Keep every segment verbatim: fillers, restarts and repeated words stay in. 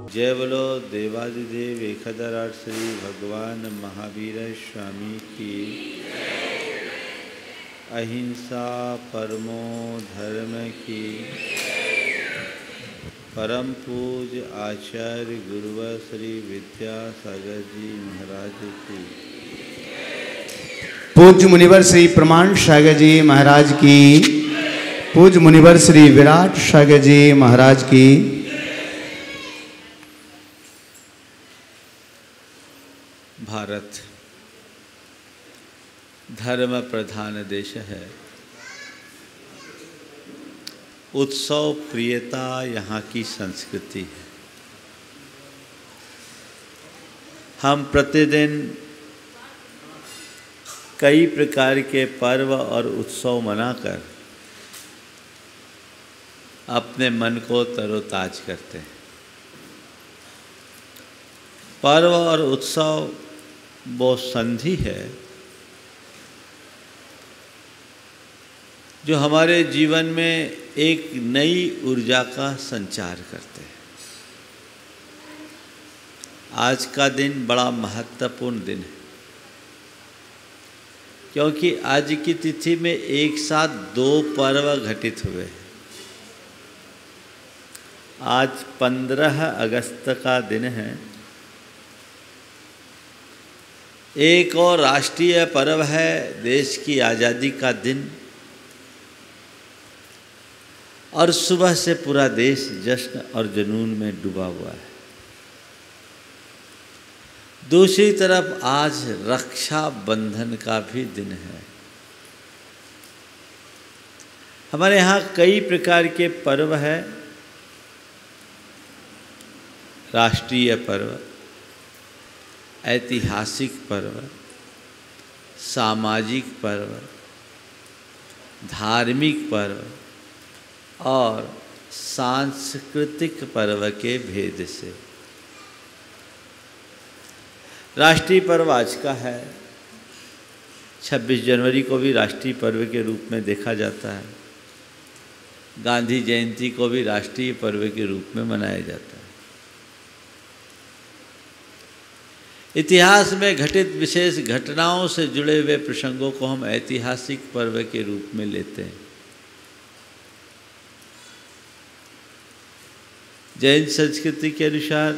जय बोलो देवादिदेव एकदराट श्री भगवान महावीर स्वामी की। अहिंसा परमो धर्म की। परम पूज्य आचार्य गुरुवर श्री विद्यासागर जी महाराज की। पूज्य मुनिवर श्री प्रमाण सागर जी महाराज की। पूज्य मुनिवर श्री विराट सागर जी महाराज की। भारत धर्म प्रधान देश है। उत्सव प्रियता यहाँ की संस्कृति है। हम प्रतिदिन कई प्रकार के पर्व और उत्सव मनाकर अपने मन को तरोताज करते हैं। पर्व और उत्सव वो संधि है जो हमारे जीवन में एक नई ऊर्जा का संचार करते हैं। आज का दिन बड़ा महत्वपूर्ण दिन है क्योंकि आज की तिथि में एक साथ दो पर्व घटित हुए हैं। आज पंद्रह अगस्त का दिन है। एक और राष्ट्रीय पर्व है देश की आज़ादी का दिन, और सुबह से पूरा देश जश्न और जुनून में डूबा हुआ है। दूसरी तरफ आज रक्षा बंधन का भी दिन है। हमारे यहाँ कई प्रकार के पर्व हैं। राष्ट्रीय पर्व, ऐतिहासिक पर्व, सामाजिक पर्व, धार्मिक पर्व और सांस्कृतिक पर्व के भेद से। राष्ट्रीय पर्व आज का है। छब्बीस जनवरी को भी राष्ट्रीय पर्व के रूप में देखा जाता है। गांधी जयंती को भी राष्ट्रीय पर्व के रूप में मनाया जाता है। इतिहास में घटित विशेष घटनाओं से जुड़े हुए प्रसंगों को हम ऐतिहासिक पर्व के रूप में लेते हैं। जैन संस्कृति के अनुसार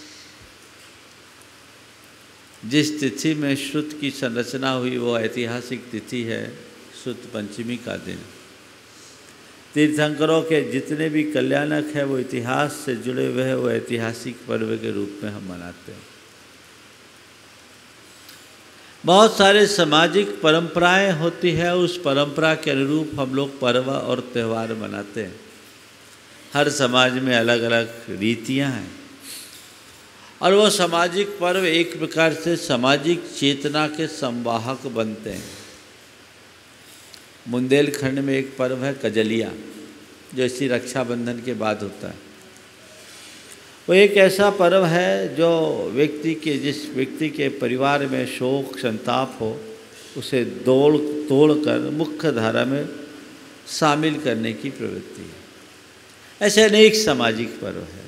जिस तिथि में श्रुत की संरचना हुई वो ऐतिहासिक तिथि है शुद्ध पंचमी का दिन। तीर्थंकरों के जितने भी कल्याणक है वो इतिहास से जुड़े हुए हैं, वो ऐतिहासिक पर्व के रूप में हम मनाते हैं। बहुत सारे सामाजिक परंपराएं होती है, उस परंपरा के अनुरूप हम लोग पर्व और त्यौहार मनाते हैं। हर समाज में अलग अलग रीतियां हैं और वो सामाजिक पर्व एक प्रकार से सामाजिक चेतना के संवाहक बनते हैं। बुंदेलखंड में एक पर्व है कजलिया, जो इसी रक्षाबंधन के बाद होता है। वो एक ऐसा पर्व है जो व्यक्ति के जिस व्यक्ति के परिवार में शोक संताप हो उसे दौड़ तोड़कर मुख्य धारा में शामिल करने की प्रवृत्ति है। ऐसे अनेक सामाजिक पर्व है।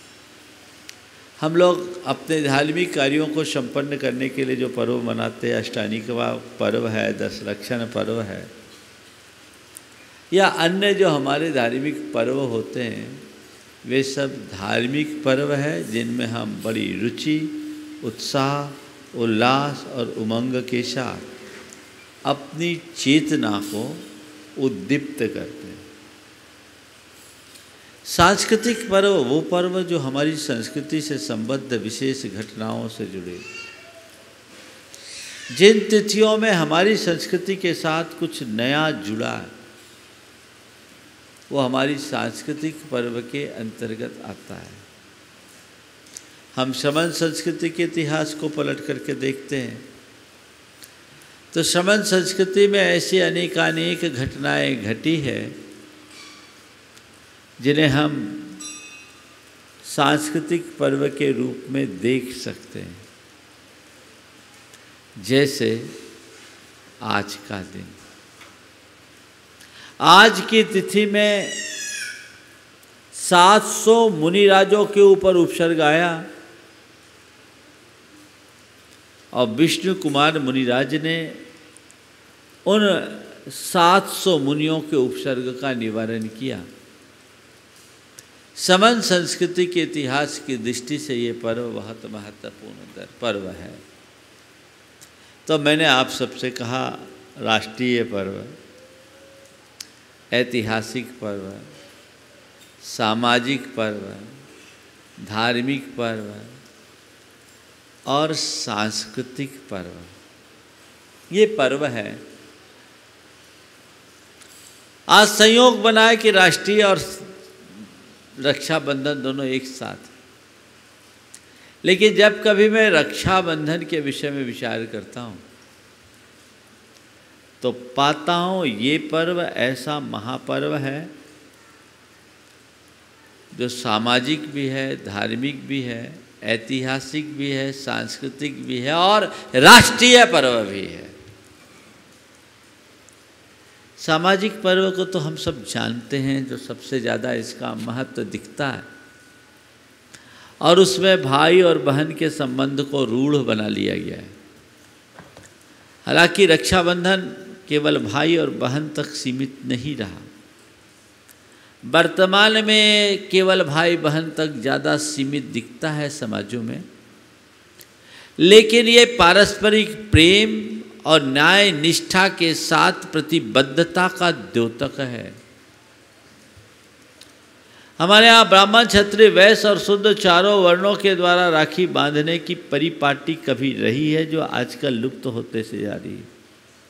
हम लोग अपने धार्मिक कार्यों को संपन्न करने के लिए जो पर्व मनाते हैं, अष्टानिकवा पर्व है, दशलक्षण पर्व है, या अन्य जो हमारे धार्मिक पर्व होते हैं, वे सब धार्मिक पर्व है जिनमें हम बड़ी रुचि, उत्साह, उल्लास और उमंग के साथ अपनी चेतना को उद्दीप्त करते हैं। सांस्कृतिक पर्व वो पर्व जो हमारी संस्कृति से संबद्ध विशेष घटनाओं से जुड़े। जिन तिथियों में हमारी संस्कृति के साथ कुछ नया जुड़ा है वो हमारी सांस्कृतिक पर्व के अंतर्गत आता है। हम श्रमण संस्कृति के इतिहास को पलट करके देखते हैं तो श्रमण संस्कृति में ऐसी अनेकानेक घटनाएं घटी है जिन्हें हम सांस्कृतिक पर्व के रूप में देख सकते हैं। जैसे आज का दिन। आज की तिथि में सात सौ मुनिराजों के ऊपर उपसर्ग आया और विष्णु कुमार मुनिराज ने उन सात सौ मुनियों के उपसर्ग का निवारण किया। समन संस्कृति के इतिहास की दृष्टि से ये पर्व बहुत महत्वपूर्ण पर्व है। तो मैंने आप सबसे कहा राष्ट्रीय पर्व, ऐतिहासिक पर्व, सामाजिक पर्व, धार्मिक पर्व और सांस्कृतिक पर्व, ये पर्व है। आज संयोग बना है कि राष्ट्रीय और रक्षाबंधन दोनों एक साथ, लेकिन जब कभी मैं रक्षाबंधन के विषय में विचार करता हूँ तो पाता हूँ ये पर्व ऐसा महापर्व है जो सामाजिक भी है, धार्मिक भी है, ऐतिहासिक भी है, सांस्कृतिक भी है और राष्ट्रीय पर्व भी है। सामाजिक पर्व को तो हम सब जानते हैं, जो सबसे ज़्यादा इसका महत्व दिखता है, और उसमें भाई और बहन के संबंध को रूढ़ बना लिया गया है। हालांकि रक्षाबंधन केवल भाई और बहन तक सीमित नहीं रहा, वर्तमान में केवल भाई बहन तक ज़्यादा सीमित दिखता है समाजों में, लेकिन ये पारस्परिक प्रेम और न्याय निष्ठा के साथ प्रतिबद्धता का द्योतक है। हमारे यहाँ ब्राह्मण, क्षत्रिय, वैश्य और शूद्र चारों वर्णों के द्वारा राखी बांधने की परिपाटी कभी रही है, जो आजकल लुप्त होते से जा रही है।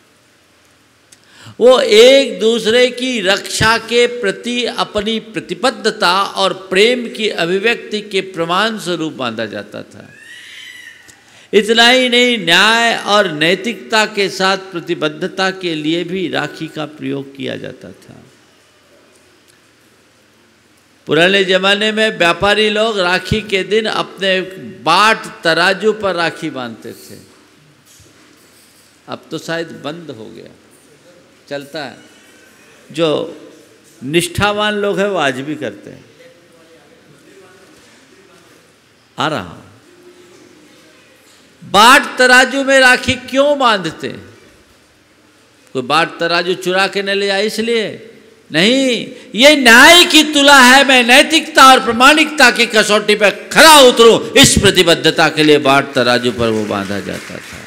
वो एक दूसरे की रक्षा के प्रति अपनी प्रतिबद्धता और प्रेम की अभिव्यक्ति के प्रमाण स्वरूप बांधा जाता था। इतना ही नहीं, न्याय और नैतिकता के साथ प्रतिबद्धता के लिए भी राखी का प्रयोग किया जाता था। पुराने जमाने में व्यापारी लोग राखी के दिन अपने बाट तराजू पर राखी बांधते थे। अब तो शायद बंद हो गया, चलता है। जो निष्ठावान लोग हैं वो आज भी करते हैं। आ रहा हूं, बाट तराजू में राखी क्यों बांधते? कोई बाट तराजू चुरा के न ले जाए इसलिए नहीं, ये न्याय की तुला है। मैं नैतिकता और प्रामाणिकता की कसौटी पर खरा उतरूं, इस प्रतिबद्धता के लिए बाट तराजू पर वो बांधा जाता था।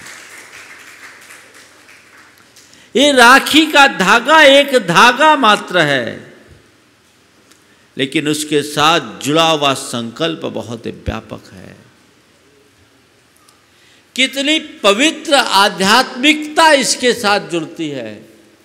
ये राखी का धागा एक धागा मात्र है, लेकिन उसके साथ जुड़ा हुआ संकल्प बहुत व्यापक है। कितनी पवित्र आध्यात्मिकता इसके साथ जुड़ती है।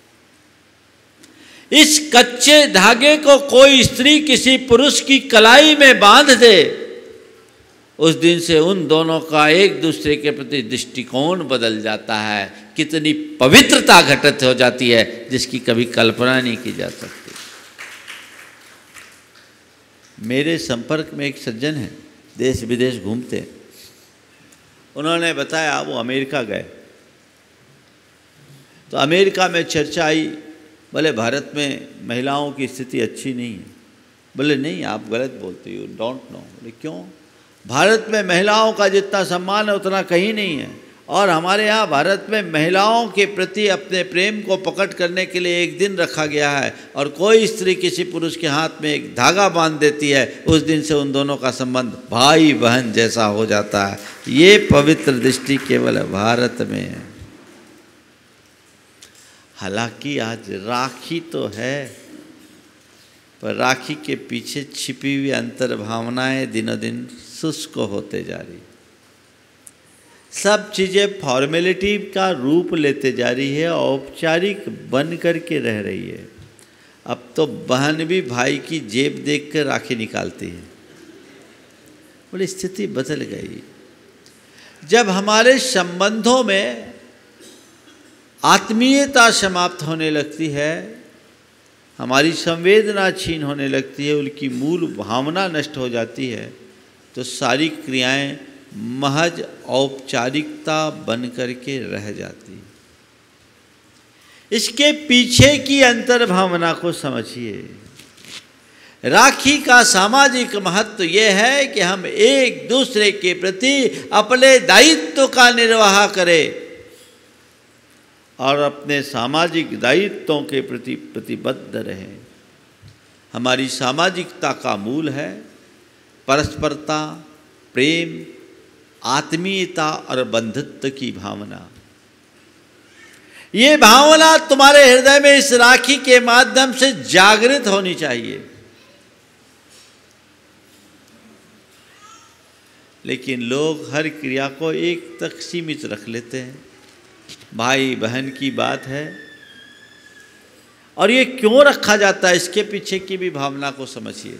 इस कच्चे धागे को कोई स्त्री किसी पुरुष की कलाई में बांध दे, उस दिन से उन दोनों का एक दूसरे के प्रति दृष्टिकोण बदल जाता है। कितनी पवित्रता घटित हो जाती है जिसकी कभी कल्पना नहीं की जा सकती। मेरे संपर्क में एक सज्जन है, देश विदेश घूमते। उन्होंने बताया वो अमेरिका गए तो अमेरिका में चर्चा आई, बोले भारत में महिलाओं की स्थिति अच्छी नहीं है। बोले नहीं, आप गलत बोलते हो, डोंट नो। बोले क्यों? भारत में महिलाओं का जितना सम्मान है उतना कहीं नहीं है, और हमारे यहाँ भारत में महिलाओं के प्रति अपने प्रेम को प्रकट करने के लिए एक दिन रखा गया है, और कोई स्त्री किसी पुरुष के हाथ में एक धागा बांध देती है, उस दिन से उन दोनों का संबंध भाई बहन जैसा हो जाता है। ये पवित्र दृष्टि केवल भारत में है। हालांकि आज राखी तो है, पर राखी के पीछे छिपी हुई अंतर्भावनाएं दिनों दिन शुष्क होते जा रही। सब चीज़ें फॉर्मेलिटी का रूप लेते जा रही है, औपचारिक बन कर के रह रही है। अब तो बहन भी भाई की जेब देख कर राखी निकालती है। बड़ी स्थिति बदल गई। जब हमारे संबंधों में आत्मीयता समाप्त होने लगती है, हमारी संवेदना छीन होने लगती है, उनकी मूल भावना नष्ट हो जाती है, तो सारी क्रियाएं महज औपचारिकता बन करके रह जाती। इसके पीछे की अंतर्भावना को समझिए। राखी का सामाजिक महत्व ये है कि हम एक दूसरे के प्रति अपने दायित्व का निर्वाह करें और अपने सामाजिक दायित्वों के प्रति प्रतिबद्ध रहें। हमारी सामाजिकता का मूल है परस्परता, प्रेम, आत्मीयता और बंधुत्व की भावना। ये भावना तुम्हारे हृदय में इस राखी के माध्यम से जागृत होनी चाहिए। लेकिन लोग हर क्रिया को एक तक सीमित रख लेते हैं। भाई बहन की बात है, और ये क्यों रखा जाता है, इसके पीछे की भी भावना को समझिए।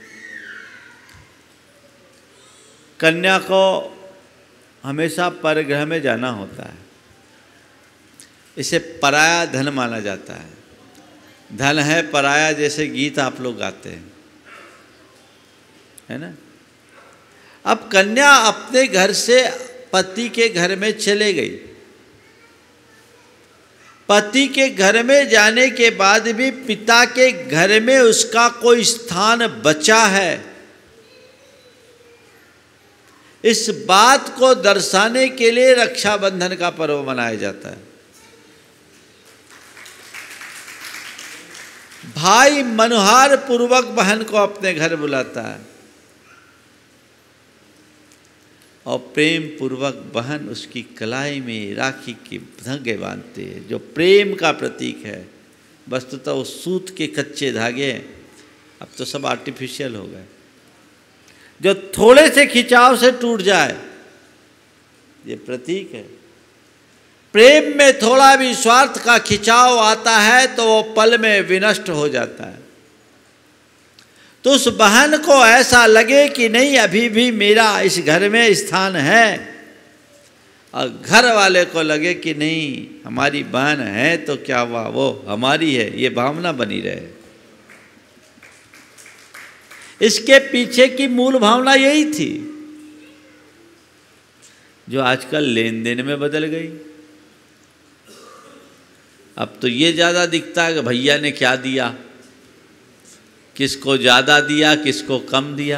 कन्या को हमेशा परग्रह में जाना होता है, इसे पराया धन माना जाता है। धन है पराया, जैसे गीत आप लोग गाते हैं, है ना। अब कन्या अपने घर से पति के घर में चले गई। पति के घर में जाने के बाद भी पिता के घर में उसका कोई स्थान बचा है, इस बात को दर्शाने के लिए रक्षाबंधन का पर्व मनाया जाता है। भाई मनुहार पूर्वक बहन को अपने घर बुलाता है और प्रेम पूर्वक बहन उसकी कलाई में राखी के धागे बांधते हैं, जो प्रेम का प्रतीक है। वस्तुतः वो सूत के कच्चे धागे, अब तो सब आर्टिफिशियल हो गए, जो थोड़े से खिंचाव से टूट जाए, ये प्रतीक है। प्रेम में थोड़ा भी स्वार्थ का खिंचाव आता है तो वो पल में विनष्ट हो जाता है। तो उस बहन को ऐसा लगे कि नहीं, अभी भी मेरा इस घर में स्थान है, और घर वाले को लगे कि नहीं, हमारी बहन है तो क्या हुआ, वो हमारी है, ये भावना बनी रहे। इसके पीछे की मूल भावना यही थी, जो आजकल लेन देन में बदल गई। अब तो ये ज़्यादा दिखता है कि भैया ने क्या दिया, किसको ज़्यादा दिया, किसको कम दिया।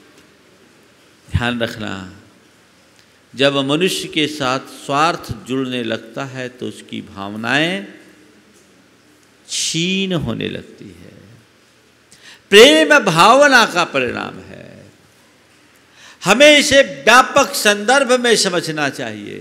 ध्यान रखना, जब मनुष्य के साथ स्वार्थ जुड़ने लगता है तो उसकी भावनाएं क्षीण होने लगती है। प्रेम भावना का परिणाम है। हमें इसे व्यापक संदर्भ में समझना चाहिए।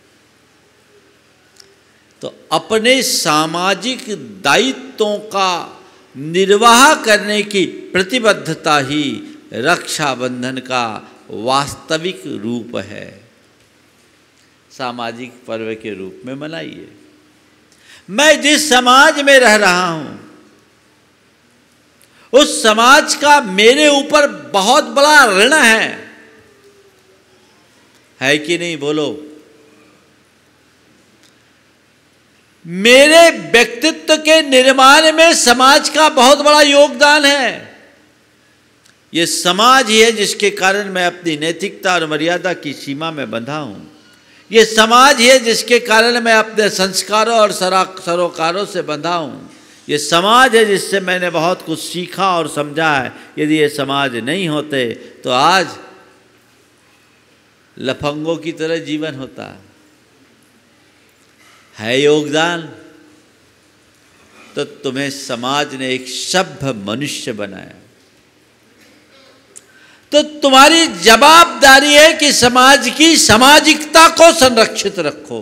तो अपने सामाजिक दायित्वों का निर्वाह करने की प्रतिबद्धता ही रक्षाबंधन का वास्तविक रूप है। सामाजिक पर्व के रूप में मनाइए। मैं जिस समाज में रह रहा हूं, उस समाज का मेरे ऊपर बहुत बड़ा ऋण है, है कि नहीं, बोलो। मेरे व्यक्तित्व के निर्माण में समाज का बहुत बड़ा योगदान है। ये समाज ही है जिसके कारण मैं अपनी नैतिकता और मर्यादा की सीमा में बंधा हूं। ये समाज ही है जिसके कारण मैं अपने संस्कारों और सरोकारों से बंधा हूं। ये समाज है जिससे मैंने बहुत कुछ सीखा और समझा है। यदि ये समाज नहीं होते तो आज लफंगों की तरह जीवन होता है। है योगदान तो तुम्हें समाज ने एक सभ्य मनुष्य बनाया। तो तुम्हारी जवाबदारी है कि समाज की सामाजिकता को संरक्षित रखो।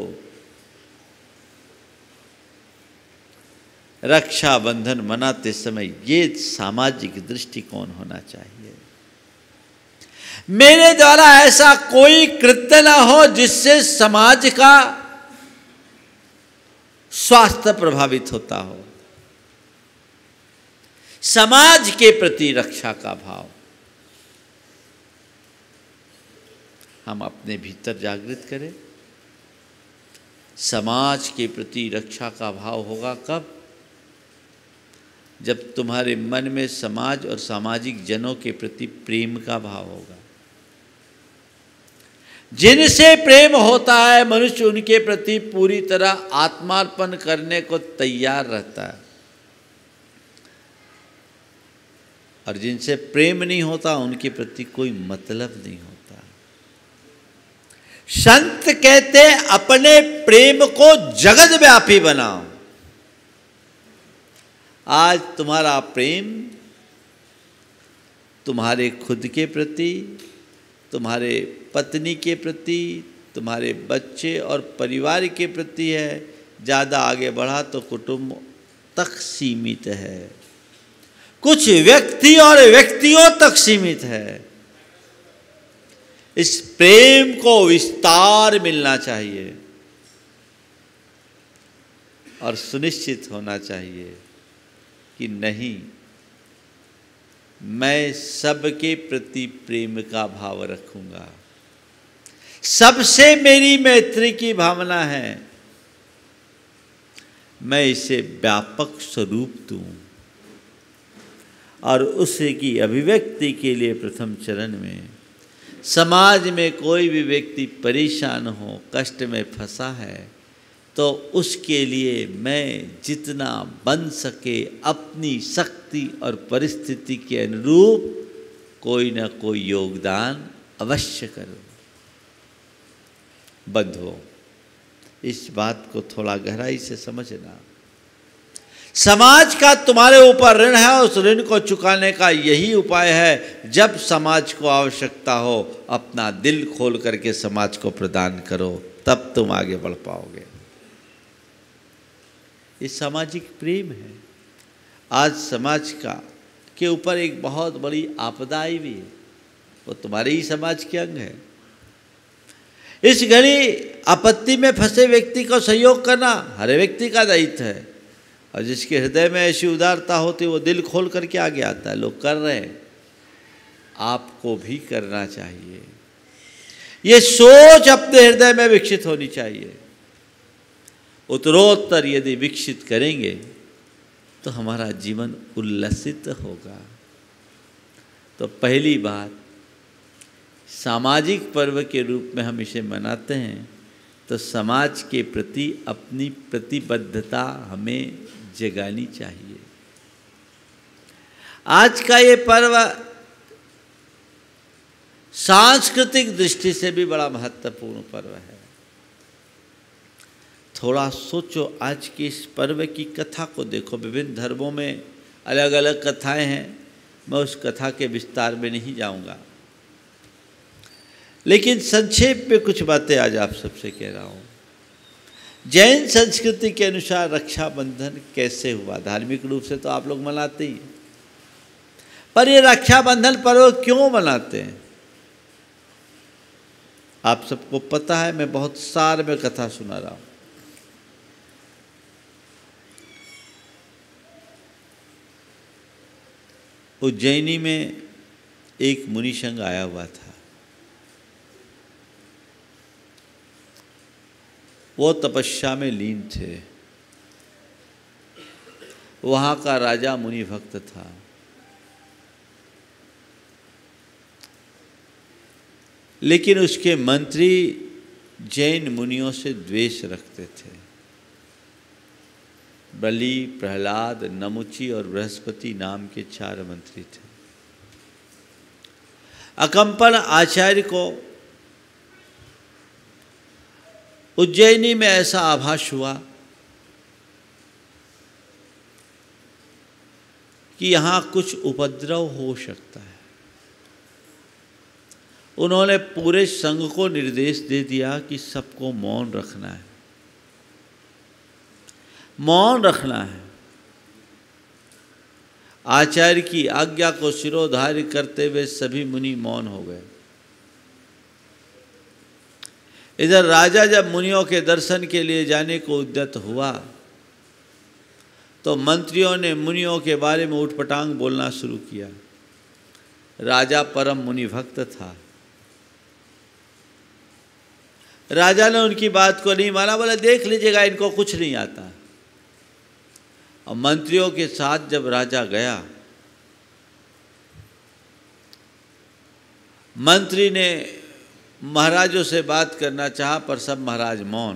रक्षाबंधन मनाते समय ये सामाजिक दृष्टिकोण होना चाहिए। मेरे द्वारा ऐसा कोई कृत्य न हो जिससे समाज का स्वास्थ्य प्रभावित होता हो। समाज के प्रति रक्षा का भाव हम अपने भीतर जागृत करें। समाज के प्रति रक्षा का भाव होगा कब? जब तुम्हारे मन में समाज और सामाजिक जनों के प्रति प्रेम का भाव होगा। जिनसे प्रेम होता है, मनुष्य उनके प्रति पूरी तरह आत्मार्पण करने को तैयार रहता है। और जिनसे प्रेम नहीं होता उनके प्रति कोई मतलब नहीं होता। संत कहते अपने प्रेम को जगत व्यापी बनाओ। आज तुम्हारा प्रेम तुम्हारे खुद के प्रति, तुम्हारे पत्नी के प्रति, तुम्हारे बच्चे और परिवार के प्रति है। ज़्यादा आगे बढ़ा तो कुटुंब तक सीमित है, कुछ व्यक्ति और व्यक्तियों तक सीमित है। इस प्रेम को विस्तार मिलना चाहिए और सुनिश्चित होना चाहिए कि नहीं, मैं सबके प्रति प्रेम का भाव रखूंगा, सबसे मेरी मैत्री की भावना है, मैं इसे व्यापक स्वरूप दूं। और उसकी अभिव्यक्ति के लिए प्रथम चरण में समाज में कोई भी व्यक्ति परेशान हो, कष्ट में फंसा है, तो उसके लिए मैं जितना बन सके अपनी शक्ति और परिस्थिति के अनुरूप कोई ना कोई योगदान अवश्य करूं। बंधुओं, इस बात को थोड़ा गहराई से समझना। समाज का तुम्हारे ऊपर ऋण है, उस ऋण को चुकाने का यही उपाय है, जब समाज को आवश्यकता हो अपना दिल खोल करके समाज को प्रदान करो, तब तुम आगे बढ़ पाओगे। ये सामाजिक प्रेम है। आज समाज का के ऊपर एक बहुत बड़ी आपदा आई भी है, वो तुम्हारे ही समाज के अंग है। इस घड़ी आपत्ति में फंसे व्यक्ति को सहयोग करना हर व्यक्ति का दायित्व है, और जिसके हृदय में ऐसी उदारता होती है वो दिल खोल करके आगे आता है। लोग कर रहे हैं, आपको भी करना चाहिए। ये सोच अपने हृदय में विकसित होनी चाहिए। उत्तरोत्तर यदि विकसित करेंगे तो हमारा जीवन उल्लसित होगा। तो पहली बात, सामाजिक पर्व के रूप में हम इसे मनाते हैं, तो समाज के प्रति अपनी प्रतिबद्धता हमें जगानी चाहिए। आज का ये पर्व सांस्कृतिक दृष्टि से भी बड़ा महत्वपूर्ण पर्व है। थोड़ा सोचो, आज की इस पर्व की कथा को देखो। विभिन्न धर्मों में अलग अलग कथाएं हैं, मैं उस कथा के विस्तार में नहीं जाऊंगा, लेकिन संक्षेप में कुछ बातें आज आप सबसे कह रहा हूँ। जैन संस्कृति के अनुसार रक्षाबंधन कैसे हुआ? धार्मिक रूप से तो आप लोग मनाते ही, पर ये रक्षाबंधन पर्व क्यों मनाते हैं आप सबको पता है। मैं बहुत सार में कथा सुना रहा हूँ। उज्जैनी में एक मुनि संघ आया हुआ था। वो तपस्या में लीन थे। वहाँ का राजा मुनि भक्त था। लेकिन उसके मंत्री जैन मुनियों से द्वेष रखते थे। बलि, प्रहलाद, नमुची और बृहस्पति नाम के चार मंत्री थे। अकम्पन आचार्य को उज्जैनी में ऐसा आभास हुआ कि यहाँ कुछ उपद्रव हो सकता है। उन्होंने पूरे संघ को निर्देश दे दिया कि सबको मौन रखना है, मौन रखना है। आचार्य की आज्ञा को शिरोधार्य करते हुए सभी मुनि मौन हो गए। इधर राजा जब मुनियों के दर्शन के लिए जाने को उद्यत हुआ तो मंत्रियों ने मुनियों के बारे में उठपटांग बोलना शुरू किया। राजा परम मुनि भक्त था। राजा ने उनकी बात को नहीं माना, बोला देख लीजिएगा इनको कुछ नहीं आता। और मंत्रियों के साथ जब राजा गया, मंत्री ने महाराजों से बात करना चाहा, पर सब महाराज मौन।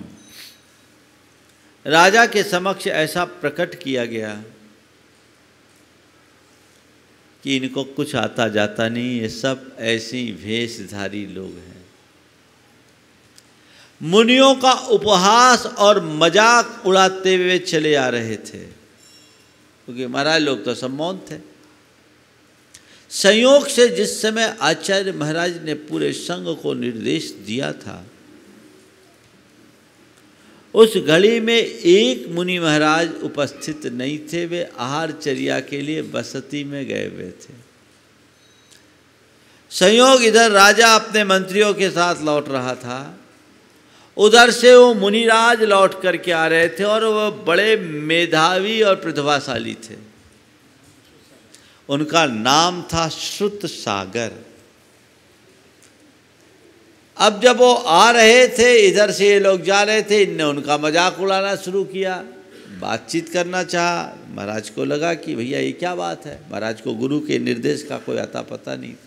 राजा के समक्ष ऐसा प्रकट किया गया कि इनको कुछ आता जाता नहीं, ये सब ऐसे ही भेषधारी लोग हैं। मुनियों का उपहास और मजाक उड़ाते हुए चले आ रहे थे, क्योंकि महाराज लोग तो सब मौन थे। संयोग से जिस समय आचार्य महाराज ने पूरे संघ को निर्देश दिया था, उस घड़ी में एक मुनि महाराज उपस्थित नहीं थे। वे आहारचर्या के लिए बसती में गए हुए थे। संयोग इधर राजा अपने मंत्रियों के साथ लौट रहा था, उधर से वो मुनिराज लौट करके आ रहे थे और वह बड़े मेधावी और प्रतिभाशाली थे। उनका नाम था श्रुत सागर। अब जब वो आ रहे थे, इधर से ये लोग जा रहे थे, इनने उनका मजाक उड़ाना शुरू किया, बातचीत करना चाहा। महाराज को लगा कि भैया ये क्या बात है, महाराज को गुरु के निर्देश का कोई आता पता नहीं।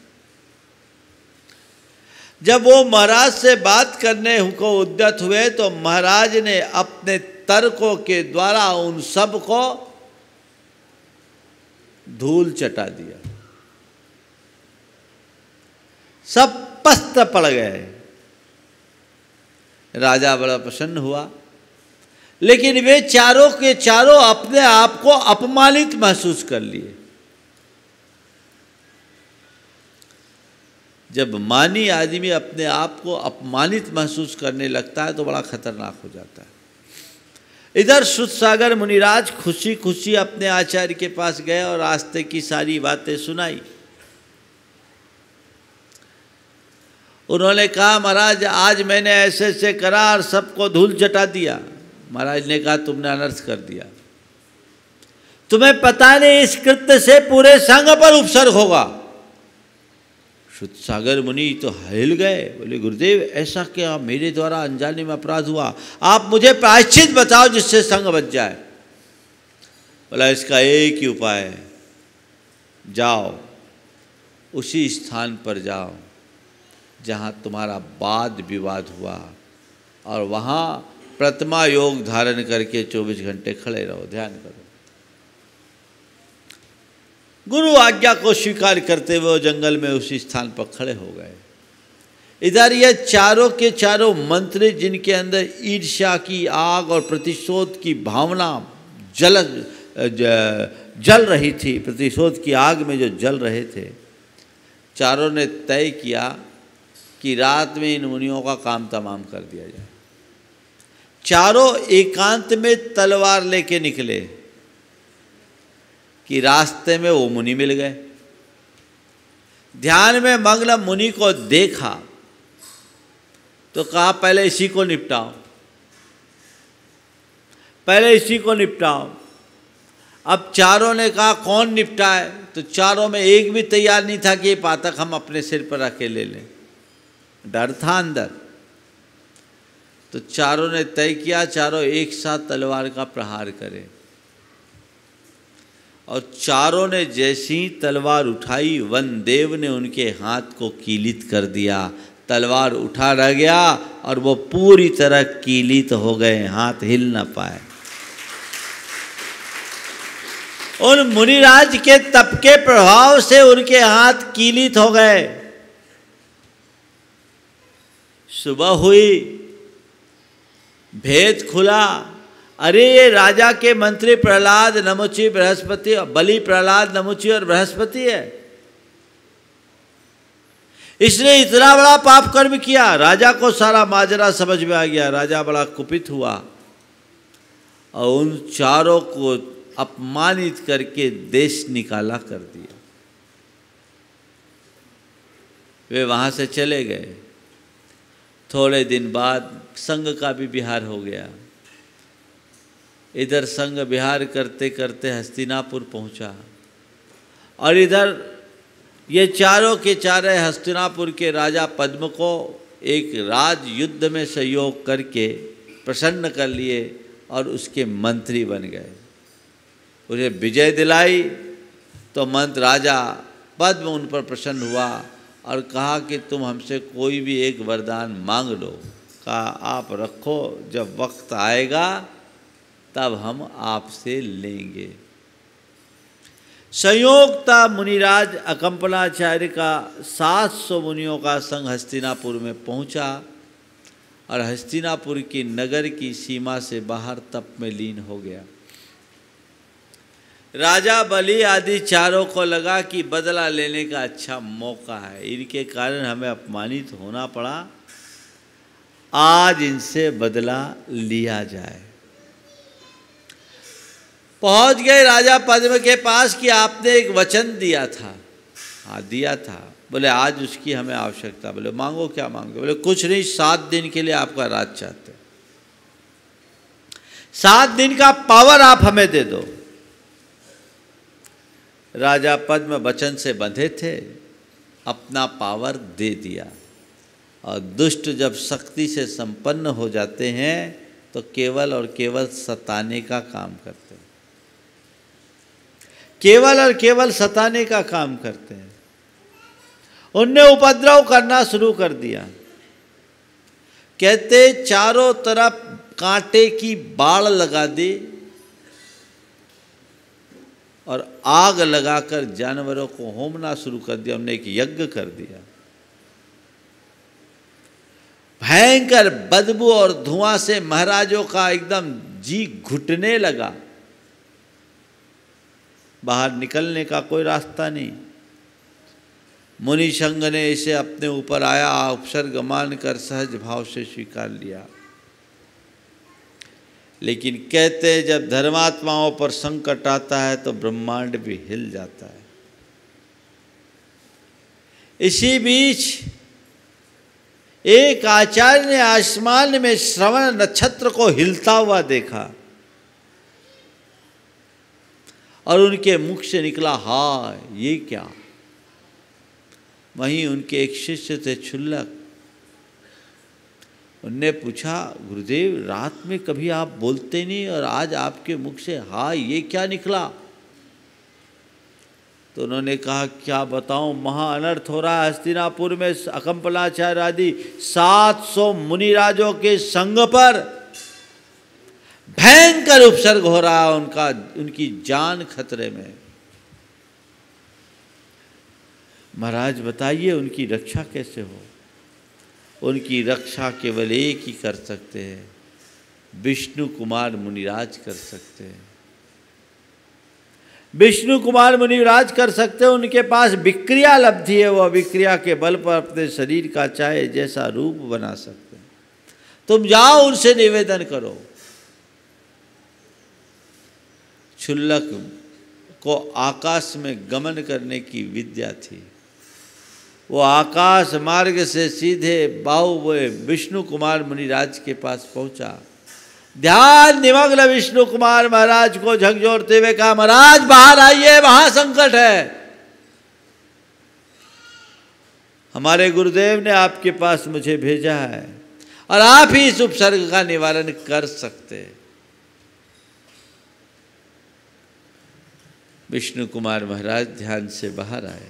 जब वो महाराज से बात करने को उद्यत हुए तो महाराज ने अपने तर्कों के द्वारा उन सब को धूल चटा दिया। सब पस्त पड़ गए। राजा बड़ा प्रसन्न हुआ, लेकिन वे चारों के चारों अपने आप को अपमानित महसूस कर लिए। जब मानी आदमी अपने आप को अपमानित महसूस करने लगता है तो बड़ा खतरनाक हो जाता है। इधर श्रुतसागर मुनिराज खुशी खुशी अपने आचार्य के पास गए और रास्ते की सारी बातें सुनाई। उन्होंने कहा, महाराज आज मैंने ऐसे ऐसे करा और सबको धूल चटा दिया। महाराज ने कहा, तुमने अनर्थ कर दिया, तुम्हें पता नहीं इस कृत्य से पूरे संघ पर उपसर्ग होगा। श्रुतसागर मुनि तो हिल गए, बोले गुरुदेव ऐसा क्या मेरे द्वारा अनजाने में अपराध हुआ, आप मुझे प्रायश्चित बताओ जिससे संग बच जाए। बोला इसका एक ही उपाय है, जाओ उसी स्थान पर जाओ जहाँ तुम्हारा वाद विवाद हुआ और वहाँ प्रतिमा योग धारण करके चौबीस घंटे खड़े रहो, ध्यान करो। गुरु आज्ञा को स्वीकार करते हुए वो जंगल में उसी स्थान पर खड़े हो गए। इधर ये चारों के चारों मंत्री जिनके अंदर ईर्ष्या की आग और प्रतिशोध की भावना जल जल रही थी, प्रतिशोध की आग में जो जल रहे थे, चारों ने तय किया कि रात में इन मुनियों का काम तमाम कर दिया जाए। चारों एकांत में तलवार लेके निकले कि रास्ते में वो मुनि मिल गए। ध्यान में मग्न मुनि को देखा तो कहा पहले इसी को निपटाओ, पहले इसी को निपटाओ। अब चारों ने कहा कौन निपटाए, तो चारों में एक भी तैयार नहीं था कि ये पातक हम अपने सिर पर रख के ले लें। डर था अंदर। तो चारों ने तय किया चारों एक साथ तलवार का प्रहार करें। और चारों ने जैसी तलवार उठाई, वनदेव ने उनके हाथ को कीलित कर दिया। तलवार उठा रह गया और वो पूरी तरह कीलित हो गए, हाथ हिल न पाए। उन मुनिराज के तप के प्रभाव से उनके हाथ कीलित हो गए। सुबह हुई, भेद खुला। अरे ये राजा के मंत्री प्रहलाद, नमुची, बृहस्पति, बलि, प्रहलाद, नमुची और बृहस्पति है। इसने इतना बड़ा पाप कर्म किया। राजा को सारा माजरा समझ में आ गया। राजा बड़ा कुपित हुआ और उन चारों को अपमानित करके देश निकाला कर दिया। वे वहाँ से चले गए। थोड़े दिन बाद संघ का भी विहार हो गया। इधर संघ विहार करते करते हस्तिनापुर पहुंचा और इधर ये चारों के चारे हस्तिनापुर के राजा पद्म को एक राज युद्ध में सहयोग करके प्रसन्न कर लिए और उसके मंत्री बन गए। उन्हें विजय दिलाई तो मंत्र राजा पद्म उन पर प्रसन्न हुआ और कहा कि तुम हमसे कोई भी एक वरदान मांग लो। कहा आप रखो, जब वक्त आएगा तब हम आपसे लेंगे। संयोगता मुनिराज अकंपनाचार्य का सात सौ मुनियों का संघ हस्तिनापुर में पहुंचा और हस्तिनापुर की नगर की सीमा से बाहर तप में लीन हो गया। राजा बलि आदि चारों को लगा कि बदला लेने का अच्छा मौका है, इनके कारण हमें अपमानित होना पड़ा, आज इनसे बदला लिया जाए। पहुंच गए राजा पद्म के पास कि आपने एक वचन दिया था। हाँ दिया था। बोले आज उसकी हमें आवश्यकता। बोले मांगो, क्या मांगो? बोले कुछ नहीं, सात दिन के लिए आपका राज चाहते, सात दिन का पावर आप हमें दे दो। राजा पद्म वचन से बंधे थे, अपना पावर दे दिया। और दुष्ट जब शक्ति से संपन्न हो जाते हैं तो केवल और केवल सताने का काम करते हैं, केवल और केवल सताने का काम करते हैं। उनने उपद्रव करना शुरू कर दिया। कहते चारों तरफ कांटे की बाड़ लगा दी और आग लगाकर जानवरों को होमना शुरू कर दिया। हमने एक यज्ञ कर दिया। भयंकर बदबू और धुआं से महाराजों का एकदम जी घुटने लगा। बाहर निकलने का कोई रास्ता नहीं। मुनि संघ ने इसे अपने ऊपर आया उपसर्ग मानकर सहज भाव से स्वीकार लिया। लेकिन कहते हैं जब धर्मात्माओं पर संकट आता है तो ब्रह्मांड भी हिल जाता है। इसी बीच एक आचार्य ने आसमान में श्रवण नक्षत्र को हिलता हुआ देखा और उनके मुख से निकला हाय ये क्या। वहीं उनके एक शिष्य थे क्षुल्लक, उनने पूछा गुरुदेव रात में कभी आप बोलते नहीं और आज आपके मुख से हाय ये क्या निकला। तो उन्होंने कहा क्या बताऊं, महा अनर्थ हो रहा है हस्तिनापुर में। अकंपनाचार्य आदि सात सौ मुनिराजों के संग पर भयंकर उपसर्ग हो रहा है, उनका उनकी जान खतरे में। महाराज बताइए उनकी रक्षा कैसे हो। उनकी रक्षा केवल एक ही कर सकते हैं, विष्णु कुमार मुनिराज कर सकते हैं। विष्णु कुमार मुनिराज कर सकते हैं। उनके पास विक्रिया लब्धि है, वह विक्रिया के बल पर अपने शरीर का चाहे जैसा रूप बना सकते हैं। तुम जाओ उनसे निवेदन करो। क्षुल्लक को आकाश में गमन करने की विद्या थी। वो आकाश मार्ग से सीधे बाहु विष्णु कुमार मुनिराज के पास पहुंचा। ध्यान निमग्न विष्णु कुमार महाराज को झकझोरते हुए कहा महाराज बाहर आइए, वहां संकट है। हमारे गुरुदेव ने आपके पास मुझे भेजा है और आप ही इस उपसर्ग का निवारण कर सकते हैं। विष्णु कुमार महाराज ध्यान से बाहर आए,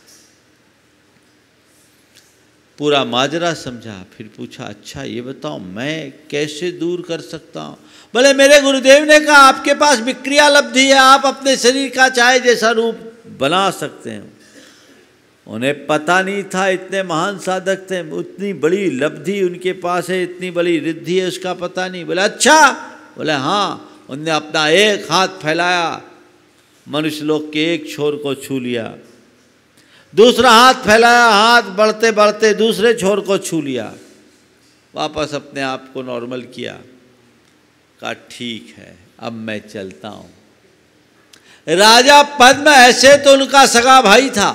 पूरा माजरा समझा, फिर पूछा अच्छा ये बताओ मैं कैसे दूर कर सकता हूँ। बोले मेरे गुरुदेव ने कहा आपके पास विक्रिया लब्धि है, आप अपने शरीर का चाहे जैसा रूप बना सकते हैं। उन्हें पता नहीं था, इतने महान साधक थे, उतनी बड़ी लब्धि उनके पास है, इतनी बड़ी रिद्धि है, उसका पता नहीं। बोले अच्छा। बोले हाँ। उनने अपना एक हाथ फैलाया, मनुष्य लोक के एक छोर को छू लिया। दूसरा हाथ फैलाया, हाथ बढ़ते बढ़ते दूसरे छोर को छू लिया। वापस अपने आप को नॉर्मल किया। कहा ठीक है अब मैं चलता हूँ। राजा पद्म ऐसे तो उनका सगा भाई था,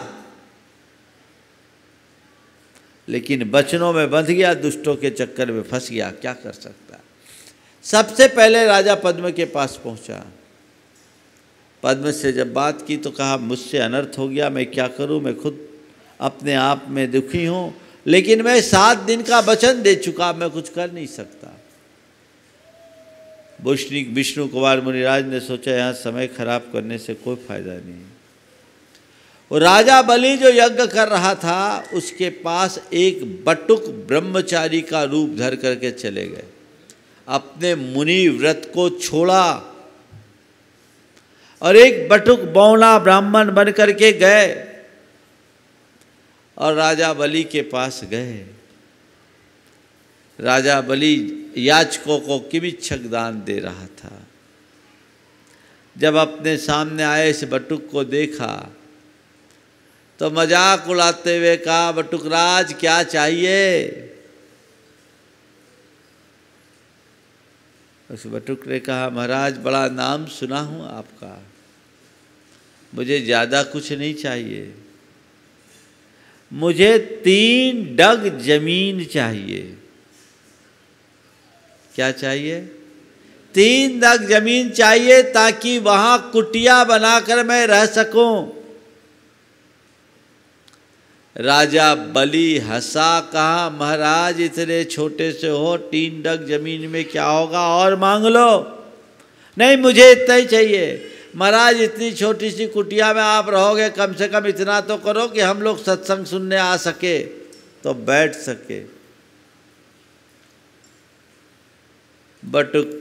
लेकिन बचनों में बंध गया, दुष्टों के चक्कर में फंस गया। क्या कर सकता है। सबसे पहले राजा पद्म के पास पहुंचा। पद्म से जब बात की तो कहा मुझसे अनर्थ हो गया, मैं क्या करूं, मैं खुद अपने आप में दुखी हूं, लेकिन मैं सात दिन का वचन दे चुका, मैं कुछ कर नहीं सकता। विष्णु कुमार मुनिराज ने सोचा यहाँ समय खराब करने से कोई फायदा नहीं। और राजा बलि जो यज्ञ कर रहा था उसके पास एक बटुक ब्रह्मचारी का रूप धर करके चले गए। अपने मुनि व्रत को छोड़ा और एक बटुक बौना ब्राह्मण बन करके गए और राजा बलि के पास गए। राजा बलि याचकों को किबिच्छक दान दे रहा था। जब अपने सामने आए इस बटुक को देखा तो मजाक उड़ाते हुए कहा, बटुकराज क्या चाहिए? उस बटुक ने कहा, महाराज बड़ा नाम सुना हूँ आपका, मुझे ज़्यादा कुछ नहीं चाहिए, मुझे तीन डग जमीन चाहिए। क्या चाहिए? तीन डग जमीन चाहिए ताकि वहां कुटिया बनाकर मैं रह सकूं। राजा बलि हंसा, कहा, महाराज इतने छोटे से हो, तीन डग जमीन में क्या होगा, और मांग लो। नहीं, मुझे इतना ही चाहिए। महाराज इतनी छोटी सी कुटिया में आप रहोगे, कम से कम इतना तो करो कि हम लोग सत्संग सुनने आ सके तो बैठ सके। बटुक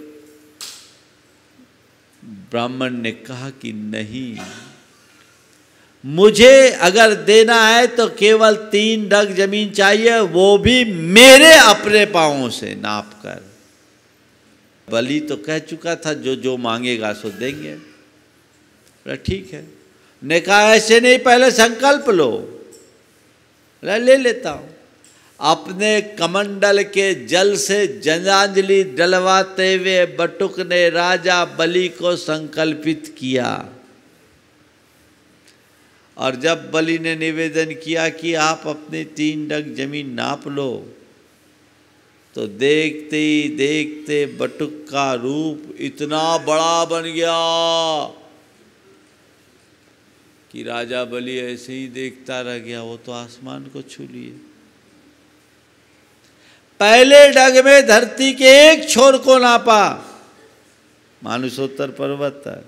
ब्राह्मण ने कहा कि नहीं, मुझे अगर देना है तो केवल तीन डग जमीन चाहिए, वो भी मेरे अपने पांवों से नाप कर। बलि तो कह चुका था जो जो मांगेगा सो देंगे। ठीक है। ने कहा ऐसे नहीं, पहले संकल्प लो। ले लेता हूं। अपने कमंडल के जल से जलांजलि डलवाते हुए बटुक ने राजा बलि को संकल्पित किया। और जब बलि ने निवेदन किया कि आप अपनी तीन डग जमीन नाप लो, तो देखते ही देखते बटुक का रूप इतना बड़ा बन गया कि राजा बलि ऐसे ही देखता रह गया। वो तो आसमान को छू लिए। पहले डग में धरती के एक छोर को नापा, मानसोत्तर पर्वत तक।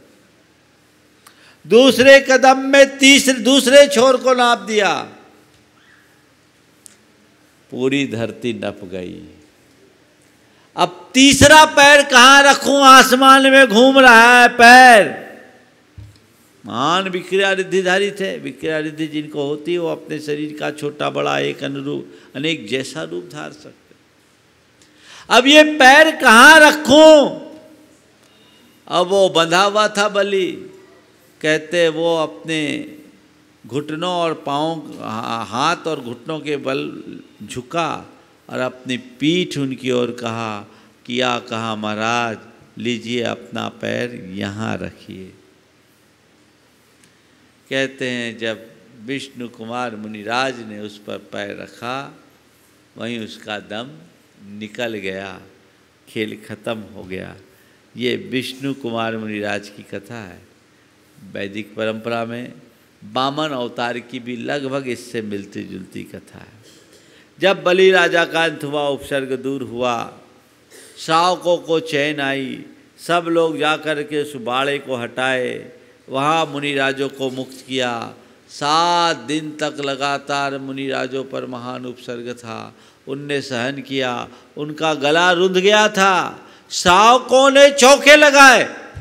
दूसरे कदम में तीसरे दूसरे छोर को नाप दिया, पूरी धरती नप गई। अब तीसरा पैर कहां रखूं? आसमान में घूम रहा है पैर। महान विक्रिया रिद्धिधारी थे। विक्रिया रिद्धि जिनको होती है वो अपने शरीर का छोटा बड़ा एक अनुरूप अनेक जैसा रूप धार सकते। अब ये पैर कहां रखूं? अब वो बंधा हुआ था बलि। कहते वो अपने घुटनों और पाँव, हाथ और घुटनों के बल झुका और अपनी पीठ उनकी ओर कहा, किया कहा, महाराज लीजिए अपना पैर यहाँ रखिए। कहते हैं जब विष्णु कुमार मुनिराज ने उस पर पैर रखा, वहीं उसका दम निकल गया, खेल खत्म हो गया। ये विष्णु कुमार मुनिराज की कथा है। वैदिक परंपरा में वामन अवतार की भी लगभग इससे मिलती जुलती कथा है। जब बलि राजा का अंत हुआ, उपसर्ग दूर हुआ, श्रावकों को चैन आई, सब लोग जाकर के उस बाड़े को हटाए, वहाँ मुनिराजों को मुक्त किया। सात दिन तक लगातार मुनिराजों पर महान उपसर्ग था। उनने सहन किया, उनका गला रुंध गया था। श्रावकों ने चौके लगाए,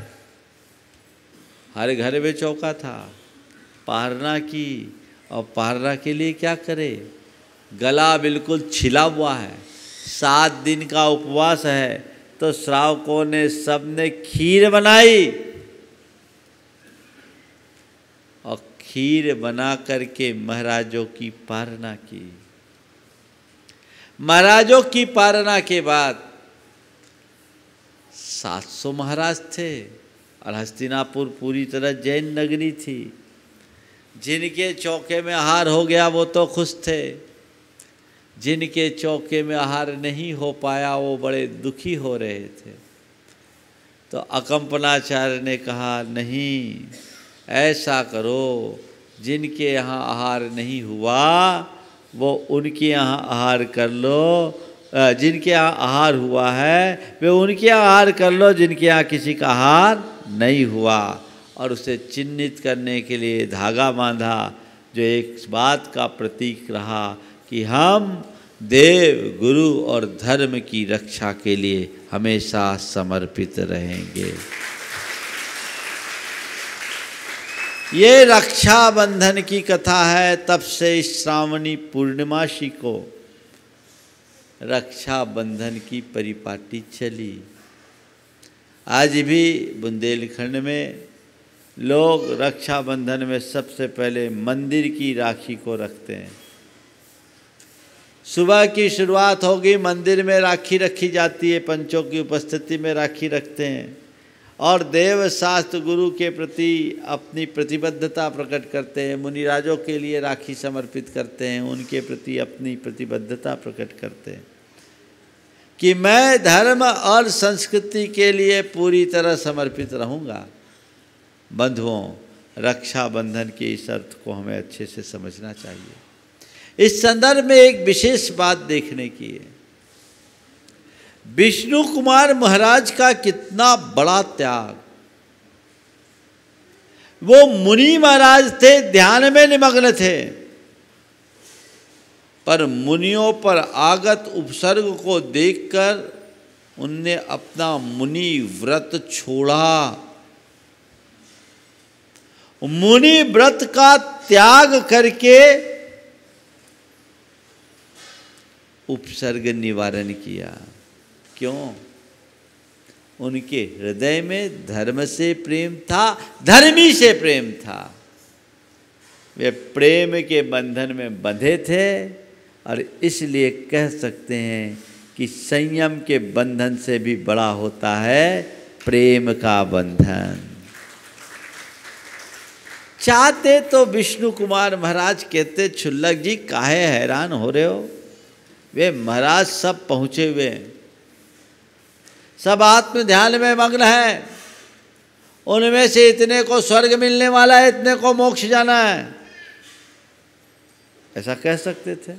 हर घर में चौका था, पारना की। और पारना के लिए क्या करे? गला बिल्कुल छिला हुआ है, सात दिन का उपवास है। तो श्रावकों ने सबने खीर बनाई और खीर बना करके महाराजों की पारना की। महाराजों की पारना के बाद सात सौ महाराज थे और हस्तिनापुर पूरी तरह जैन नगरी थी। जिनके चौके में आहार हो गया वो तो खुश थे, जिनके चौके में आहार नहीं हो पाया वो बड़े दुखी हो रहे थे। तो अकंपनाचार्य ने कहा, नहीं, ऐसा करो, जिनके यहाँ आहार नहीं हुआ वो उनके यहाँ आहार कर लो, जिनके यहाँ आहार हुआ है वे उनके यहाँ आहार कर लो, जिनके यहाँ किसी का आहार नहीं हुआ। और उसे चिन्हित करने के लिए धागा बांधा, जो एक बात का प्रतीक रहा कि हम देव, गुरु और धर्म की रक्षा के लिए हमेशा समर्पित रहेंगे। ये रक्षाबंधन की कथा है। तब से इस श्रावणी पूर्णिमासी को रक्षाबंधन की परिपाटी चली। आज भी बुंदेलखंड में लोग रक्षाबंधन में सबसे पहले मंदिर की राखी को रखते हैं। सुबह की शुरुआत होगी, मंदिर में राखी रखी जाती है, पंचों की उपस्थिति में राखी रखते हैं और देव शास्त्र गुरु के प्रति अपनी प्रतिबद्धता प्रकट करते हैं। मुनिराजों के लिए राखी समर्पित करते हैं, उनके प्रति अपनी प्रतिबद्धता प्रकट करते हैं कि मैं धर्म और संस्कृति के लिए पूरी तरह समर्पित रहूँगा। बंधुओं, रक्षाबंधन के इस अर्थ को हमें अच्छे से समझना चाहिए। इस संदर्भ में एक विशेष बात देखने की है। विष्णु कुमार महाराज का कितना बड़ा त्याग। वो मुनि महाराज थे, ध्यान में निमग्न थे, पर मुनियों पर आगत उपसर्ग को देखकर उनने अपना मुनि व्रत छोड़ा। मुनि व्रत का त्याग करके उपसर्ग निवारण किया। क्यों? उनके हृदय में धर्म से प्रेम था, धर्मी से प्रेम था। वे प्रेम के बंधन में बंधे थे और इसलिए कह सकते हैं कि संयम के बंधन से भी बड़ा होता है प्रेम का बंधन। चाहते तो विष्णु कुमार महाराज कहते, छुल्लक जी काहे हैरान हो रहे हो? वे महाराज सब पहुँचे हुए हैं, सब आत्म ध्यान में मग्न है। उनमें से इतने को स्वर्ग मिलने वाला है, इतने को मोक्ष जाना है, ऐसा कह सकते थे,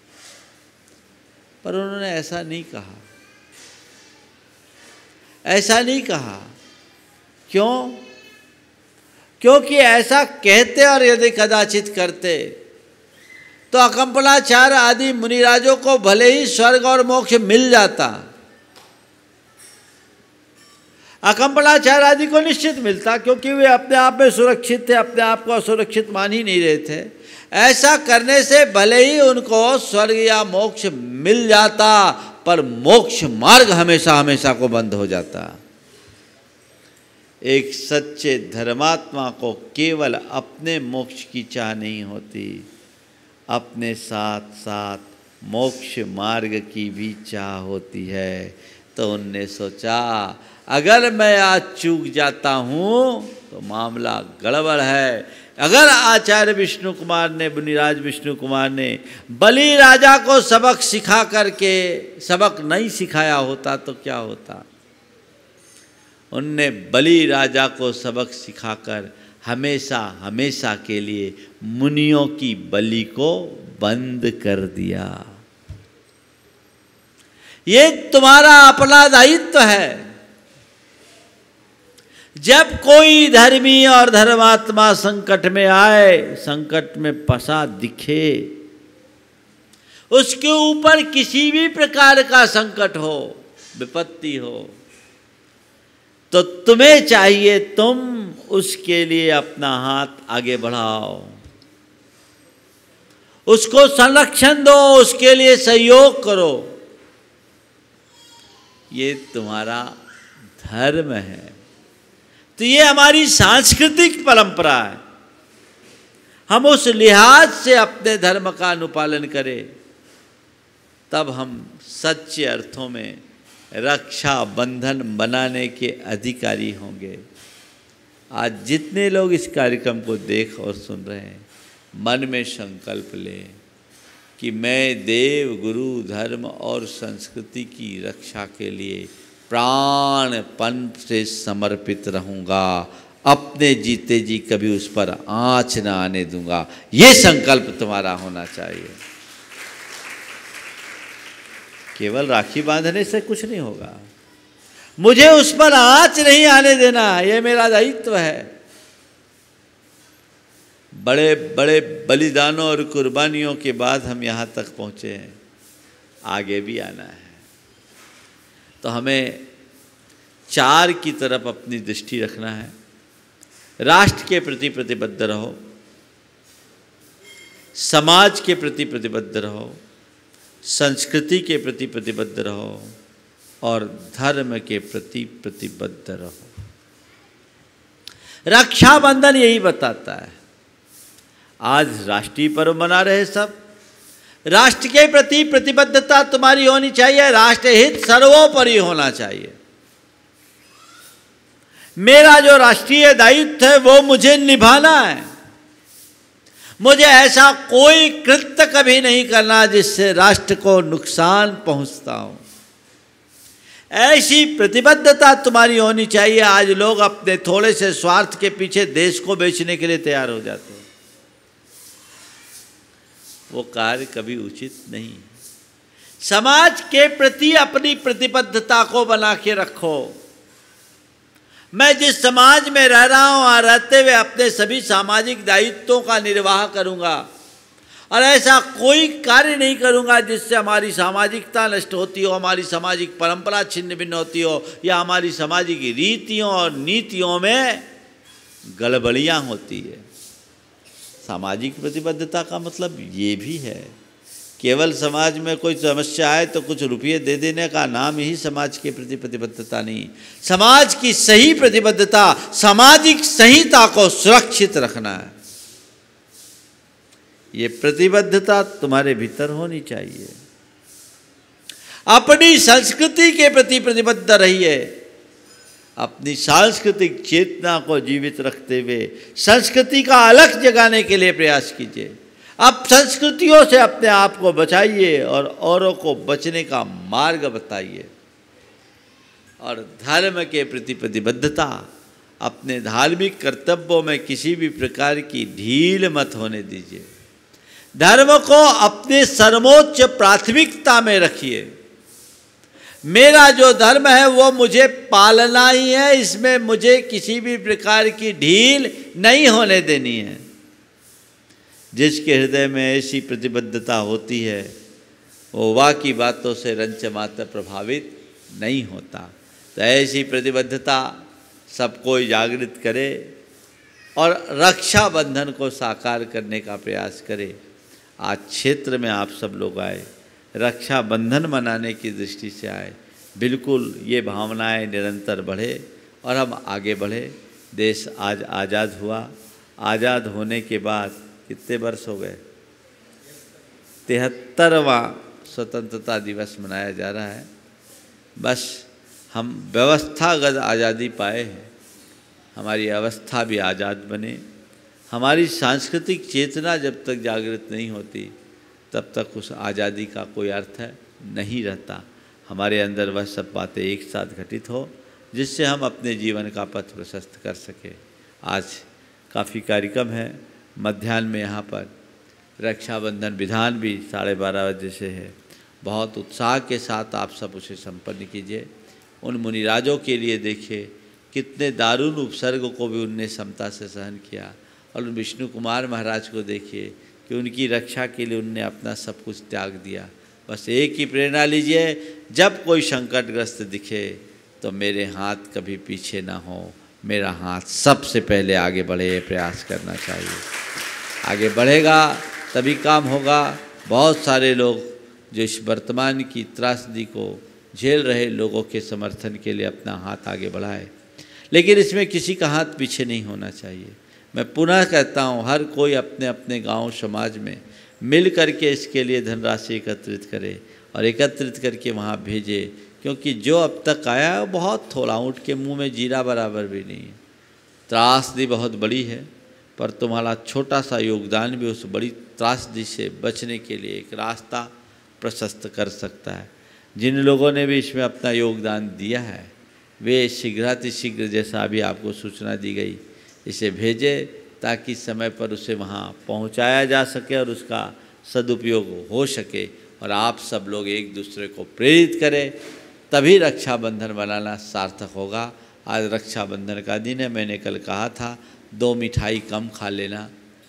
पर उन्होंने ऐसा नहीं कहा। ऐसा नहीं कहा। क्यों? क्योंकि ऐसा कहते और यदि कदाचित करते तो अकंपलाचार्य आदि मुनिराजों को भले ही स्वर्ग और मोक्ष मिल जाता, अकंपलाचार्य आदि को निश्चित मिलता, क्योंकि वे अपने आप में सुरक्षित थे, अपने आप को असुरक्षित मान ही नहीं रहे थे। ऐसा करने से भले ही उनको स्वर्ग या मोक्ष मिल जाता, पर मोक्ष मार्ग हमेशा हमेशा को बंद हो जाता। एक सच्चे धर्मात्मा को केवल अपने मोक्ष की चाह नहीं होती, अपने साथ साथ मोक्ष मार्ग की भी चाह होती है। तो उनने सोचा, अगर मैं आज चूक जाता हूँ तो मामला गड़बड़ है। अगर आचार्य विष्णु कुमार ने, मुनिराज विष्णु कुमार ने बलि राजा को सबक सिखा करके सबक नहीं सिखाया होता तो क्या होता? उनने बलि राजा को सबक सिखाकर हमेशा हमेशा के लिए मुनियों की बलि को बंद कर दिया। ये तुम्हारा अपना दायित्व है। जब कोई धर्मी और धर्मात्मा संकट में आए, संकट में फंसा दिखे, उसके ऊपर किसी भी प्रकार का संकट हो, विपत्ति हो, तो तुम्हें चाहिए तुम उसके लिए अपना हाथ आगे बढ़ाओ, उसको संरक्षण दो, उसके लिए सहयोग करो। ये तुम्हारा धर्म है। तो ये हमारी सांस्कृतिक परंपरा है। हम उस लिहाज से अपने धर्म का अनुपालन करें, तब हम सच्चे अर्थों में रक्षा बंधन बनाने के अधिकारी होंगे। आज जितने लोग इस कार्यक्रम को देख और सुन रहे हैं, मन में संकल्प लें कि मैं देव, गुरु, धर्म और संस्कृति की रक्षा के लिए प्राणपण से समर्पित रहूँगा। अपने जीते जी कभी उस पर आँच न आने दूंगा। ये संकल्प तुम्हारा होना चाहिए। केवल राखी बांधने से कुछ नहीं होगा। मुझे उस पर आँच नहीं आने देना, ये मेरा दायित्व है। बड़े बड़े बलिदानों और कुर्बानियों के बाद हम यहाँ तक पहुँचे हैं, आगे भी आना है। तो हमें चार की तरफ अपनी दृष्टि रखना है। राष्ट्र के प्रति प्रतिबद्ध रहो, समाज के प्रति प्रतिबद्ध रहो, संस्कृति के प्रति प्रतिबद्ध रहो और धर्म के प्रति प्रतिबद्ध रहो। रक्षाबंधन यही बताता है। आज राष्ट्रीय पर्व मना रहे सब, राष्ट्र के प्रति प्रतिबद्धता तुम्हारी होनी चाहिए, राष्ट्र हित सर्वोपरि होना चाहिए। मेरा जो राष्ट्रीय दायित्व है वो मुझे निभाना है। मुझे ऐसा कोई कृत्य कभी नहीं करना जिससे राष्ट्र को नुकसान पहुंचता हो। ऐसी प्रतिबद्धता तुम्हारी होनी चाहिए। आज लोग अपने थोड़े से स्वार्थ के पीछे देश को बेचने के लिए तैयार हो जाते हैं। वो कार्य कभी उचित नहीं। समाज के प्रति अपनी प्रतिबद्धता को बना के रखो। मैं जिस समाज में रह रहा हूं, वहां रहते हुए अपने सभी सामाजिक दायित्वों का निर्वाह करूंगा और ऐसा कोई कार्य नहीं करूंगा जिससे हमारी सामाजिकता नष्ट होती हो, हमारी सामाजिक परंपरा छिन्न भिन्न होती हो या हमारी सामाजिक रीतियों और नीतियों में गड़बड़ियां होती है। सामाजिक प्रतिबद्धता का मतलब ये भी है, केवल समाज में कोई समस्या आए तो कुछ रुपये दे देने का नाम ही समाज के प्रति प्रतिबद्धता नहीं। समाज की सही प्रतिबद्धता सामाजिक संहिता को सुरक्षित रखना है। ये प्रतिबद्धता तुम्हारे भीतर होनी चाहिए। अपनी संस्कृति के प्रति प्रतिबद्ध रहिए। अपनी सांस्कृतिक चेतना को जीवित रखते हुए संस्कृति का अलग जगाने के लिए प्रयास कीजिए। अब संस्कृतियों से अपने आप को बचाइए और औरों को बचने का मार्ग बताइए। और धर्म के प्रति प्रतिबद्धता, अपने धार्मिक कर्तव्यों में किसी भी प्रकार की ढील मत होने दीजिए। धर्म को अपने सर्वोच्च प्राथमिकता में रखिए। मेरा जो धर्म है वो मुझे पालना ही है, इसमें मुझे किसी भी प्रकार की ढील नहीं होने देनी है। जिसके हृदय में ऐसी प्रतिबद्धता होती है वो वाह की बातों से रंच मात्र प्रभावित नहीं होता। तो ऐसी प्रतिबद्धता सब कोई जागृत करे और रक्षाबंधन को साकार करने का प्रयास करे। आज क्षेत्र में आप सब लोग आए, रक्षाबंधन मनाने की दृष्टि से आए। बिल्कुल ये भावनाएं निरंतर बढ़े और हम आगे बढ़े। देश आज आज़ाद हुआ। आज़ाद होने के बाद कितने वर्ष हो गए? तिहत्तरवां स्वतंत्रता दिवस मनाया जा रहा है। बस हम व्यवस्थागत आज़ादी पाए हैं, हमारी अवस्था भी आज़ाद बने। हमारी सांस्कृतिक चेतना जब तक जागृत नहीं होती तब तक उस आज़ादी का कोई अर्थ नहीं रहता। हमारे अंदर वह सब बातें एक साथ घटित हो जिससे हम अपने जीवन का पथ प्रशस्त कर सकें। आज काफ़ी कार्यक्रम है। मध्याह्न में यहाँ पर रक्षाबंधन विधान भी साढ़े बारह बजे से है। बहुत उत्साह के साथ आप सब उसे संपन्न कीजिए। उन मुनिराजों के लिए देखिए कितने दारुण उपसर्ग को भी उनने समता से सहन किया। और उन विष्णु कुमार महाराज को देखिए कि उनकी रक्षा के लिए उनने अपना सब कुछ त्याग दिया। बस एक ही प्रेरणा लीजिए, जब कोई संकटग्रस्त दिखे तो मेरे हाथ कभी पीछे ना हो, मेरा हाथ सबसे पहले आगे बढ़े, प्रयास करना चाहिए। आगे बढ़ेगा तभी काम होगा। बहुत सारे लोग जो इस वर्तमान की त्रासदी को झेल रहे लोगों के समर्थन के लिए अपना हाथ आगे बढ़ाए, लेकिन इसमें किसी का हाथ पीछे नहीं होना चाहिए। मैं पुनः कहता हूँ, हर कोई अपने अपने गांव समाज में मिल करके इसके लिए धनराशि एकत्रित करे और एकत्रित करके वहाँ भेजे, क्योंकि जो अब तक आया है बहुत थोड़ा, ऊँट के मुंह में जीरा बराबर भी नहीं है। त्रासदी बहुत बड़ी है, पर तुम्हारा छोटा सा योगदान भी उस बड़ी त्रासदी से बचने के लिए एक रास्ता प्रशस्त कर सकता है। जिन लोगों ने भी इसमें अपना योगदान दिया है वे शीघ्रातिशीघ्र, जैसा अभी आपको सूचना दी गई, इसे भेजे ताकि समय पर उसे वहाँ पहुँचाया जा सके और उसका सदुपयोग हो सके। और आप सब लोग एक दूसरे को प्रेरित करें, तभी रक्षाबंधन बनाना सार्थक होगा। आज रक्षाबंधन का दिन है। मैंने कल कहा था दो मिठाई कम खा लेना,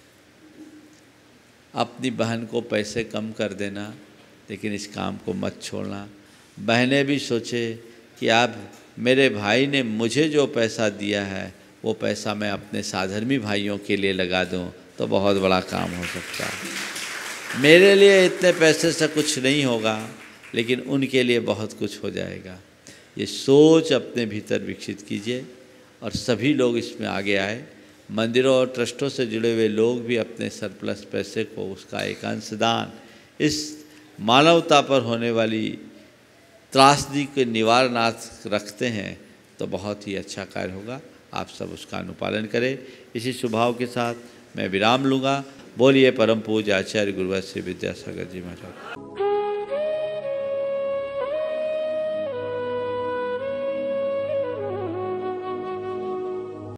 अपनी बहन को पैसे कम कर देना, लेकिन इस काम को मत छोड़ना। बहनें भी सोचे कि आप मेरे भाई ने मुझे जो पैसा दिया है वो पैसा मैं अपने साधर्मी भाइयों के लिए लगा दूं तो बहुत बड़ा काम हो सकता है। मेरे लिए इतने पैसे से कुछ नहीं होगा, लेकिन उनके लिए बहुत कुछ हो जाएगा। ये सोच अपने भीतर विकसित कीजिए और सभी लोग इसमें आगे आए। मंदिरों और ट्रस्टों से जुड़े हुए लोग भी अपने सरप्लस पैसे को, उसका एक अंशदान इस मानवता पर होने वाली त्रासदी के निवारणार्थ रखते हैं तो बहुत ही अच्छा कार्य होगा। आप सब उसका अनुपालन करें। इसी शुभाव के साथ मैं विराम लूँगा। बोलिए परम पूज्य आचार्य गुरुवर श्री विद्यासागर जी महाराज।